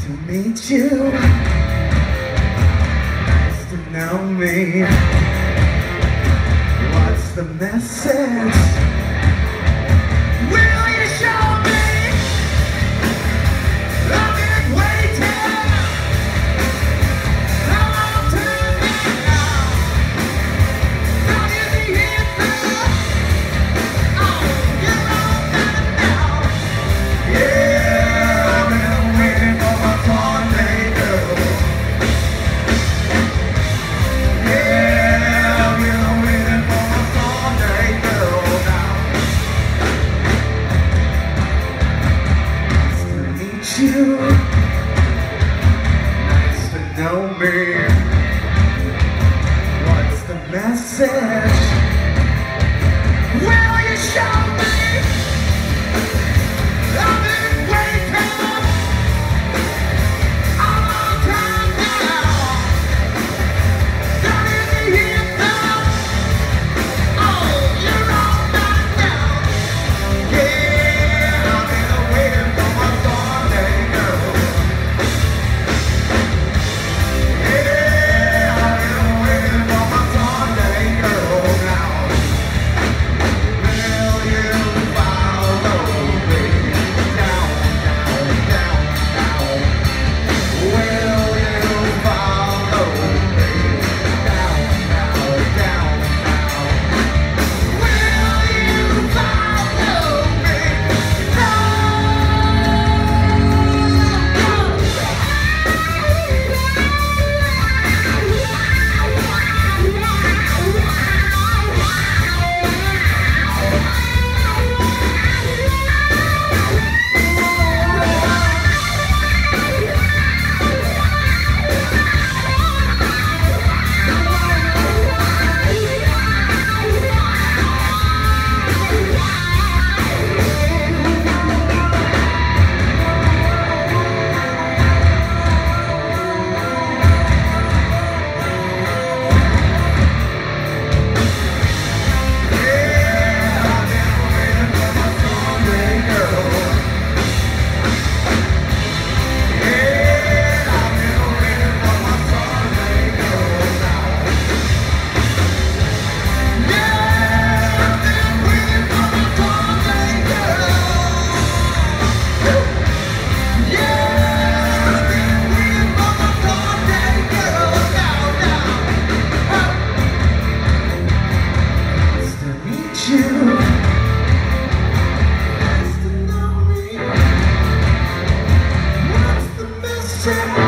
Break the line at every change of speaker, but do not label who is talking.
to meet you. Nice to know me. What's the message? Will you show me? I've been waiting. How long till now? Now you're the answer. Oh, you're all better now. Yeah, I've been waiting for my Sunday girl. Yeah, I've been waiting for my Sunday girl now. Nice to meet you. Nice to know me. What's the message? Will you show me? I've been waiting a long time now. Down in the answer. Oh, you're all mine now. Yeah, I've been waiting for my Sunday girl. Yeah, I've been waiting for my Sunday girl now. Will you follow me down, down, down, down? Will you follow me down, down, down, down? Will you follow me Nice to know me. What's the message?